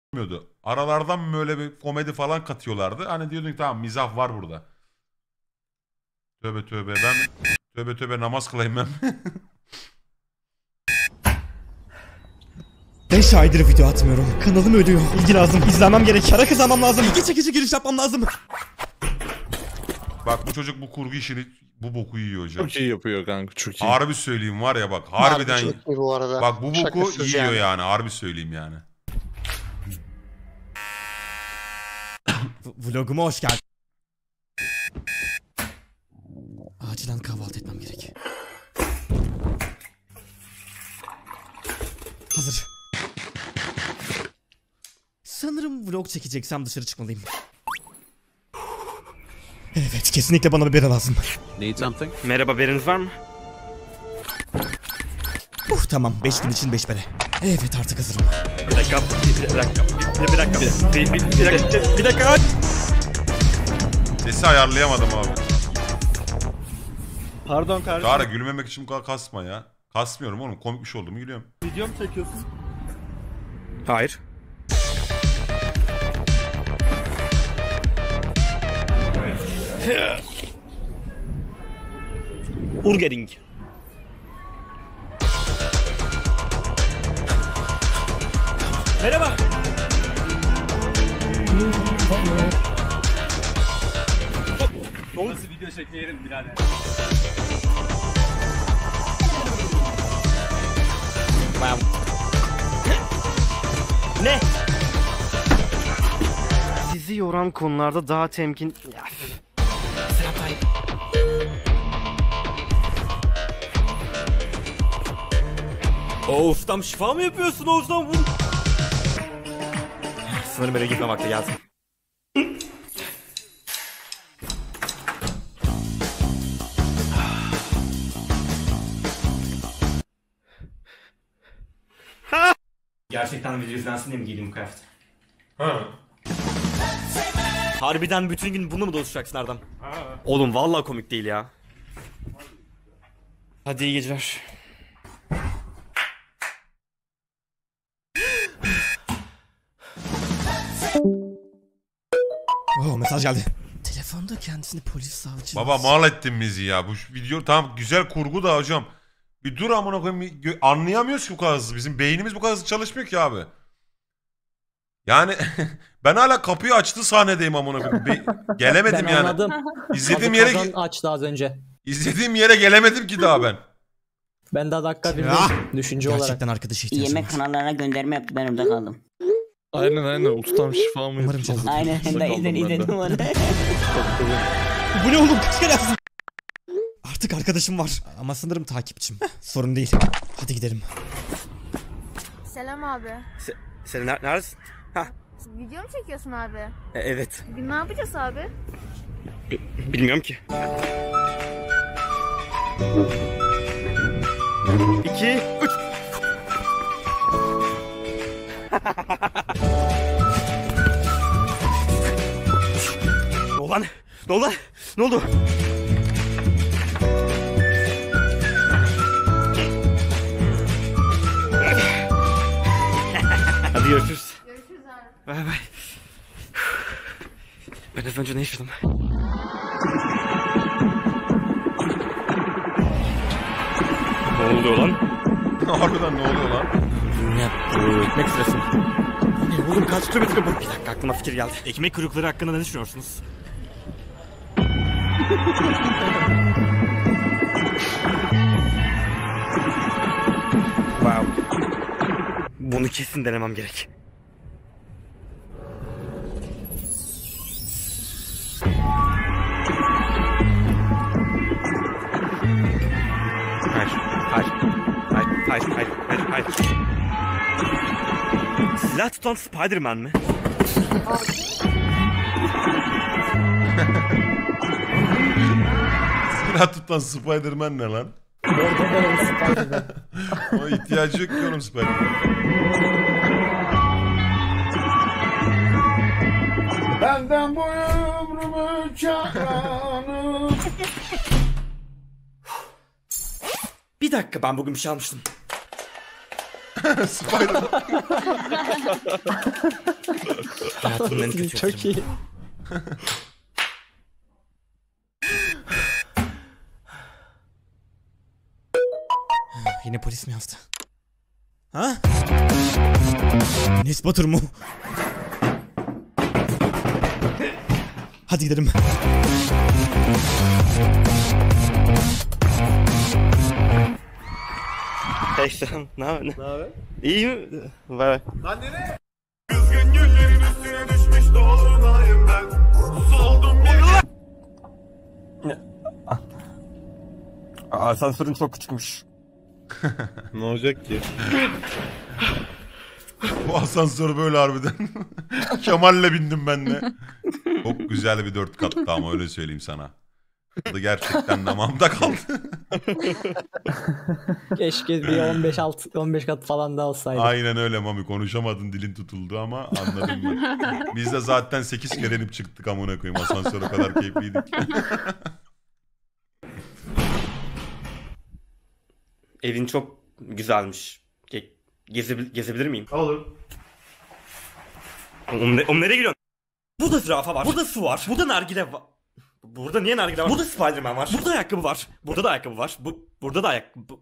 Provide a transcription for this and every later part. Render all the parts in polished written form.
olmuyordu. Aralardan böyle bir komedi falan katıyorlardı. Hani diyordun ki tamam mizah var burada. Tövbe tövbe ben tövbe tövbe namaz kılayım ben. 5 aydır video atmıyorum. Kanalım ölüyor. İlgi lazım. İzlenmem gerek. Para kazanmam lazım. İlgi çekici giriş yapmam lazım. Bak bu çocuk bu kurgu işini bu boku yiyor hocam. Çok iyi yapıyor kanka, çok iyi. Harbi söyleyeyim var ya bak harbiden. Harbi çok iyi bu arada. Bak bu boku Şakasız yiyor yani harbi söyleyeyim yani. Vloguma hoş geldin. Acilen kahvaltı etmem gerek. Hazır. Sanırım vlog çekeceksem dışarı çıkmalıyım. Evet, kesinlikle bana bir bira lazım. Need something? Merhaba, beriniz var mı? Tamam, 5 gün için 5 bere. Evet, artık hazırım. Bir dakika. Sesi ayarlayamadım abi. Pardon kardeşim. Çağrı gülmemek için bu kadar kasma ya. Kasmıyorum oğlum, komik bir şey oldu mu gülüyorum. Video mu çekiyorsun? Hayır. Urgering. Merhaba. Nasıl video çekerim birader? Ne? Sizi yoran konularda daha temkin... Oğuz'dan şifa mı yapıyorsun Oğuz'dan vur? Sınırım böyle gitme vakti gelsin. Gerçekten video izlensin diye mi giydim bu kıyafeti? Ha. Harbiden bütün gün bunu mu dolaşacaksın Erdem? Oğlum vallahi komik değil ya. Hadi iyi geceler. Oh, mesaj geldi. Telefonda kendisini polis savcı... Baba mal ettin bizi ya. Bu video tamam güzel kurgu da hocam. Bir dur amına koyayım, anlayamıyoruz ki bu kadar hızlı. Bizim beynimiz bu kadar hızlı çalışmıyor ki abi. Yani ben hala kapıyı açtı sahnedeyim amına koyayım. Gelemedim Ben yani. anladım. İzlediğim Abi yere kazan açtı az önce. izlediğim yere gelemedim ki daha ben. Ben daha dakika bir düşünce olarak. Gerçekten arkadaşa ihtiyacım Yemek var. kanallarına gönderme yaptı, ben orada kaldım. Aynen ustam şifa mı Umarım yapacağız? Aynen ben de izledim onu. Bu ne oğlum? Kaç kere yazdım? Artık arkadaşım var. Ama sanırım takipçim. Sorun değil. Hadi gidelim. Selam abi. Sen neredesin? Video mu çekiyorsun abi? Evet. Bugün ne yapacağız abi? Bilmiyorum ki. 2, 3. Ne oldu lan? Ne oldu? Ne oldu? Hadi görüşürüz. Görüşürüz abi. Bay bay. Ben az önce ne yaşadım? Ne oluyor lan? Harbiden ne oluyor lan? Ekmek sırası mı? Ne oğlum, kaç kilometre bu? Bir dakika, aklıma fikir geldi. Ekmek kuyrukları hakkında ne düşünüyorsunuz? Wow. Bunu kesin denemem gerek. Hayır. Silah tutan Spider-Man mi? Silah tutan Spider-Man ne lan? O ihtiyacı yok ki oğlum Spider-Man. Benden bu ömrümü çağıranım. Bir dakika, ben bugün bir şey almıştım. Spider. Hayatımın en kötü Çok iyi. Yine polis mi yazdı? Ha? Enes Batur mu? Hadi gidelim. Hey selam, ne haber? Ne haber? İyi mi? Var. Lan nereye? Asansörün çok küçükmüş. Ne olacak ki? Bu asansör böyle harbiden. Kemal'le bindim ben de. Çok güzel bir 4 kattı ama öyle söyleyeyim sana. Tadı gerçekten damağımda kaldı. Keşke bir 15 kat falan daha olsaydı. Aynen öyle Mami, konuşamadın, dilin tutuldu ama anladım ben. Biz de zaten 8 kere inip çıktık amına koyayım, asansör o kadar keyifliydik. Evin çok güzelmiş. Gezebilir miyim? Olur. Oğlum nereye gidiyorsun? Burada zürafa var. Burada su var. Burada nargile var. Burada niye nargile var? Burada Spiderman var. Burada ayakkabı var. Burada da ayakkabı var. Burada da ayakkabı...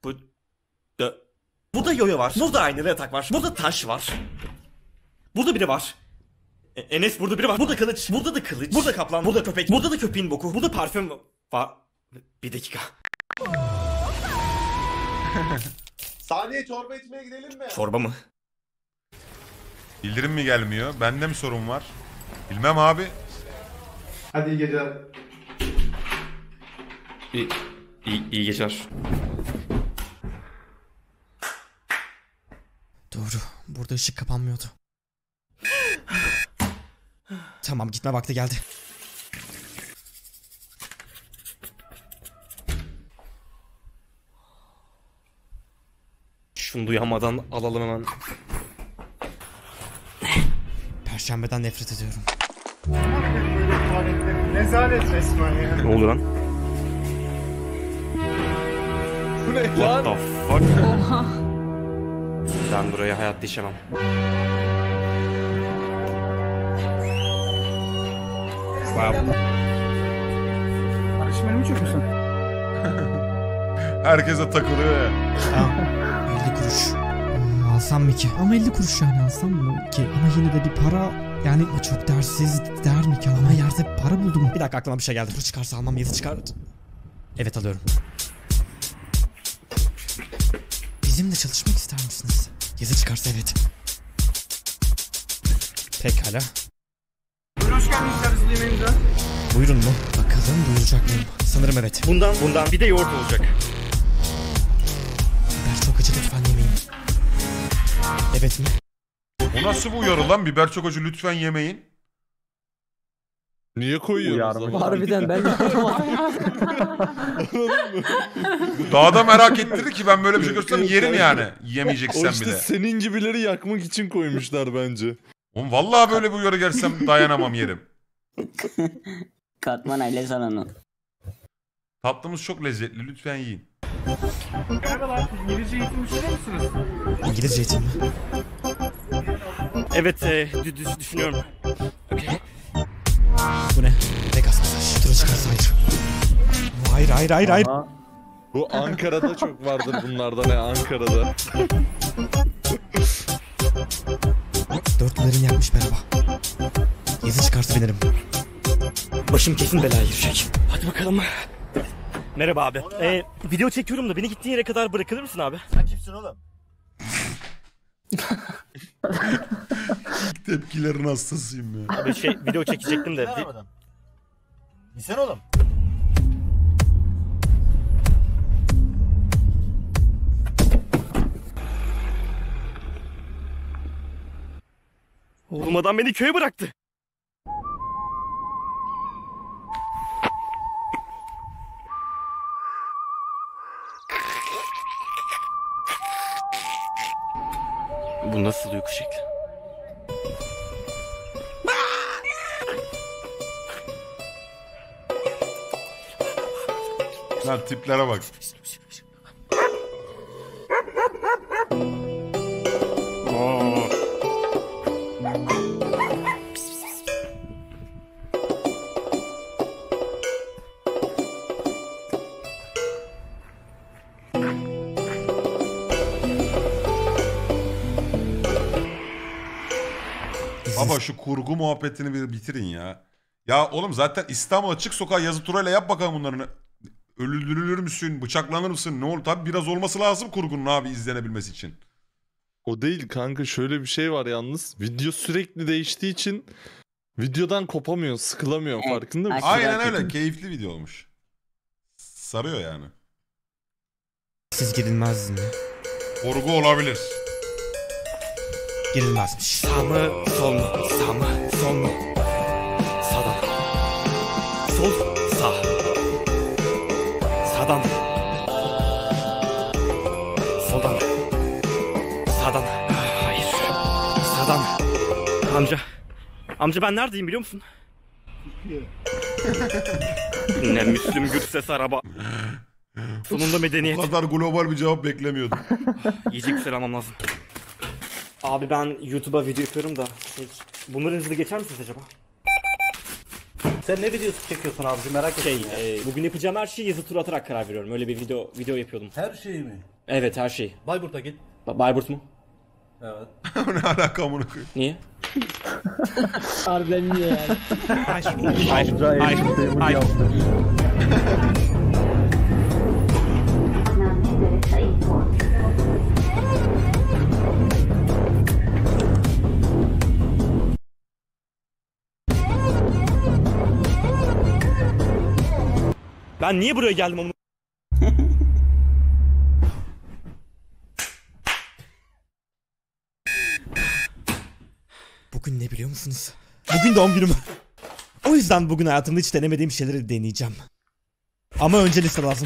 Burada yoyo var. Burada aynalı yatak var. Burada taş var. Burada biri var. Enes, burada biri var. Burada kılıç. Burada da kılıç. Burada kaplan. Burada köpek. Burada da köpeğin boku. Burada parfüm var. Bir dakika. Sahneye çorba içmeye gidelim mi? Çorba mı? Bildirim mi gelmiyor? Bende mi sorun var? Bilmem abi. Hadi iyi geceler. İyi geceler. Doğru. Burada ışık kapanmıyordu. Tamam, gitme vakti geldi. Şunu duyamadan alalım hemen. Perşembeden nefret ediyorum. Rezalet resmen ya. Ne oldu lan? Bu ne What lan? the fuck? Ben buraya hayatta işemem. Karışmaya mı çöküyorsun? Herkese takılıyor ya. 50 kuruş. Alsam mı ki? Ama 50 kuruş yani, alsam mı ki? Ama yine de bir para, yani çok dersiz der mi ki? Ama yerde para buldum. Bir dakika, aklıma bir şey geldi. Dur, çıkarsa almam, yazı çıkar. Evet, alıyorum. Bizimle çalışmak ister misiniz? Yazı çıkarsa evet. Pekala. Buyurun, hoş geldiniz servisi yemeğimize. Buyurun mu? Bakalım buyuracak mıyım? Sanırım evet. Bundan bir de yoğurt olacak. Biber çok acı, lütfen yemeyin. Evet mi? O nasıl bu uyarı lan? Biber çok acı, lütfen yemeyin. Niye koyuyorsunuz? Harbiden ben de Daha da merak ettirdi ki ben böyle bir şey görsem yerim yani. Yiyemeyeceksen O işte bile. senin gibileri yakmak için koymuşlar bence. Oğlum vallahi böyle bir uyarı gelsem dayanamam, yerim. Katman aile salonu. Tatlımız çok lezzetli, lütfen yiyin. Merhabalar, İngilizce eğitim düşünüyor musunuz? İngilizce eğitim mi? Evet, düşünüyorum. Bu ne? Vegas masaj. Tura çıkarsa hayır. Hayır. Bu Ankara'da çok vardır bunlardan ya, Ankara'da. Dörtlülerin yakmış merhaba. Yazı çıkarsa binerim. Başım kesin belaya girecek. Hadi bakalım. Merhaba abi. Video çekiyorum da beni gittiğin yere kadar bırakılır mısın abi? Sen kimsin oğlum? Tepkilerin hastasıyım ya. Abi video çekecektim de. Anlamadım. Sen oğlum. Oğlum adam beni köye bıraktı. Bu nasıl uyku şekli? Lan tiplere bak. Baba şu kurgu muhabbetini bir bitirin ya. Ya oğlum zaten İstanbul'a çık sokağa yazı turayla yap bakalım bunların. Öldürülür müsün? Bıçaklanır mısın? Ne olur? Tabii biraz olması lazım kurgunun abi izlenebilmesi için. O değil kanka, şöyle bir şey var yalnız. Video sürekli değiştiği için videodan kopamıyor, sıkılamıyor, Evet, farkında mısın? Aynen öyle. Keyifli video olmuş. Sarıyor yani. Siz girilmezdi mi? Kurgu olabilir. Girilmezmiş. Sağ mı? Sol mu? Sağ mı? Sol mu? Sağdan. Sol. Sağ. Sağdan. Soldan. Sağdan. Hayır. Sağdan. Amca. Amca ben neredeyim biliyor musun? Ne Müslüm Gürses araba. Sonunda medeniyet. Bu kadar global bir cevap beklemiyordum. Yiyecek bir şey almam lazım. Abi ben YouTube'a video yapıyorum da bunların hızlı geçer misiniz acaba? Sen ne videosu çekiyorsun abicim merak ettim. Bugün yapacağım her şeyi yazı tura atarak karar veriyorum. Öyle bir video yapıyordum. Her şeyi mi? Evet her şey. Bayburt'a git. Bayburt mu? Evet. Ne alaka amına koyayım? Niye? Harbiden niye yani? Hayır. Hayır. Ben niye buraya geldim onu? Bugün ne biliyor musunuz? Bugün doğum günüm. O yüzden bugün hayatımda hiç denemediğim şeyleri deneyeceğim. Ama önce liste lazım.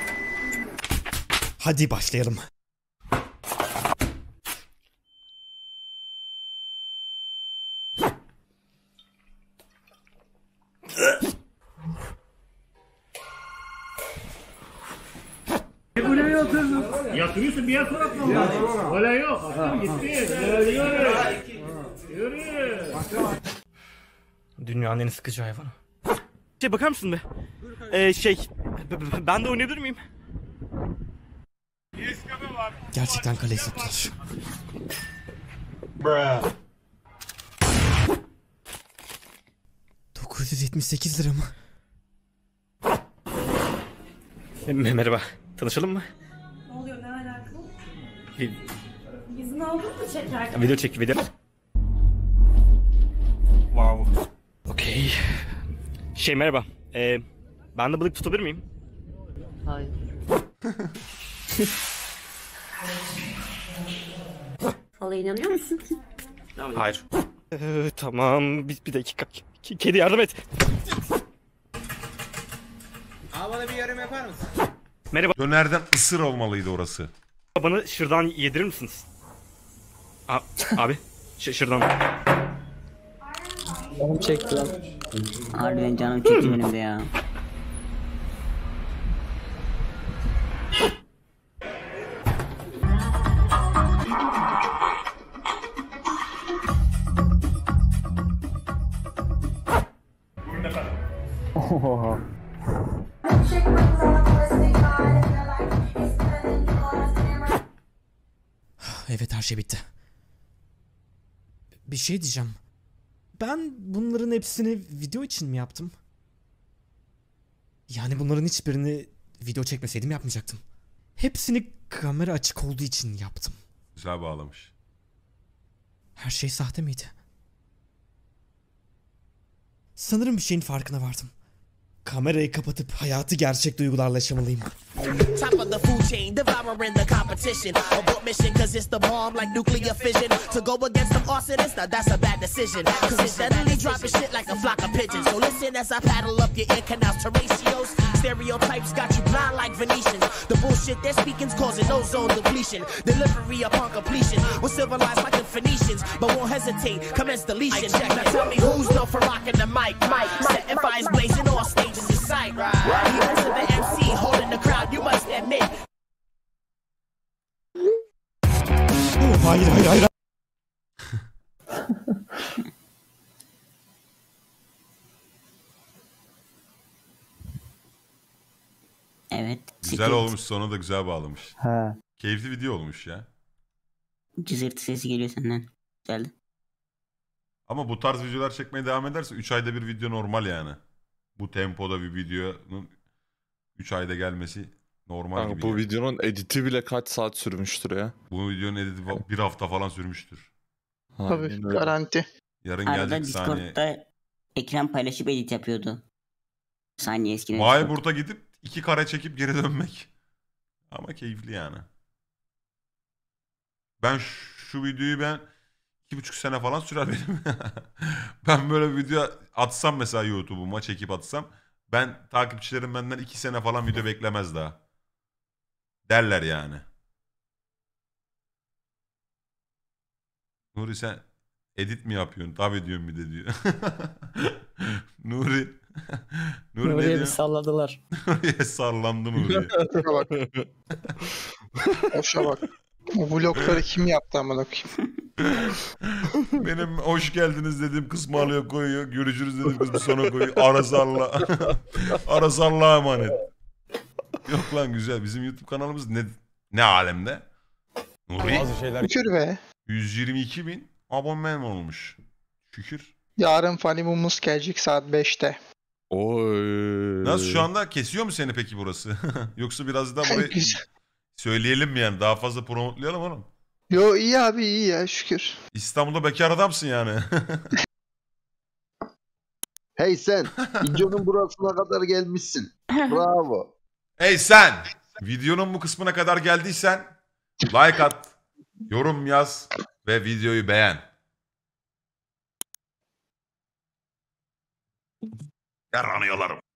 Hadi başlayalım. Yatırıyorsun bir yer sonra atmam. Öyle yok. Gitti. Yürü. Dünyanın en sıkıcı hayvanı. Bakar mısın be? Ben de oynayabilir miyim? Gerçekten kale sattılar. $978 mı? Merhaba. Tanışalım mı? Ne oluyor, ne alaka? Bir- İzin aldın mı çekerken? Video çek video. Wow. Okey. Merhaba. Ben de balık tutabilir miyim? Hayır. Fala inanıyor musun? Hayır. Tamam. Bir dakika. Kedi yardım et. Bana bir yorum yapar mısın? Merhaba. Dönerden ısır olmalıydı orası. Bana şırdan yedirir misiniz? Abi. Şırdan. Canım çekti lan. Harbiden canım çekti benim de ya. Evet, her şey bitti. Bir şey diyeceğim. Ben bunların hepsini video için mi yaptım? Yani bunların hiçbirini video çekmeseydim yapmayacaktım. Hepsini kamera açık olduğu için yaptım. Güzel bağlamış. Her şey sahte miydi? Sanırım bir şeyin farkına vardım. Kamerayı kapatıp hayatı gerçek duygularla yaşamalıyım. Top of the food chain, devouring the competition. Abort mission, cause it's the bomb like nuclear fission. To go against the arsonists, now that's a bad decision. Cause it's steadily dropping shit like a flock of pigeons. So listen as I paddle up your ear canals to ratios. Stereotypes got you blind like Venetians. The bullshit they're speaking's causing ozone depletion. Delivery upon completion. We're civilized like the Phoenicians, but won't hesitate, commence deletion. Now tell me who's known for rocking the mic. Setting fires blazing all stages in sight. Even to the MC holding the crowd, you must admit. Hayır. Evet. Güzel olmuş, sonu da güzel bağlamış. He. Keyifli video olmuş ya. Cızırtı sesi geliyor senden. Güzeldi. Ama bu tarz videolar çekmeye devam ederse 3 ayda bir video normal yani. Bu tempoda bir videonun 3 ayda gelmesi normal Kanka, gibi. bu yani. videonun editi bile kaç saat sürmüştür ya. Bu videonun editi bir hafta falan sürmüştür. Aynen Tabii öyle. garanti. Yarın Arada gelecek saniye. Discord'da ekran paylaşıp edit yapıyordu. Saniye eskiden. Bayburt'a gidip 2 kare çekip geri dönmek. Ama keyifli yani. Ben şu videoyu 2,5 sene falan sürer benim. Ben böyle bir video atsam mesela YouTube'uma çekip atsam, ben takipçilerim benden 2 sene falan video beklemez daha. Derler yani. Nuri sen edit mi yapıyorsun? Tabii diyorum bir de diyor. Nuri. Nuri ne Nuriye bir diyorsun? salladılar. Nuriye sallandı Nuriye. Boşa bak. Boşa bak. O vlogları kim yaptı amına koyayım? Benim hoş geldiniz dediğim kısmı alıyor koyuyor. Görüşürüz dediğim kısmı sonra koyuyor. Arası Allah. Arası Allah'a emanet. Yok lan güzel. Bizim YouTube kanalımız ne alemde? Nuri. Şükür be. 122.000 abone olmuş. Şükür. Yarın Funny Moments gelecek saat 5'te. Oy. Nasıl şu anda kesiyor mu seni peki burası? Yoksa biraz daha burayı Güzel. söyleyelim mi yani? Daha fazla promotlayalım oğlum. Yo iyi abi iyi ya şükür. İstanbul'da bekar adamsın yani. Hey sen, videonun burasına kadar gelmişsin. Bravo. Hey sen! Videonun bu kısmına kadar geldiysen like at, yorum yaz ve videoyu beğen. Yaranıyorlarım.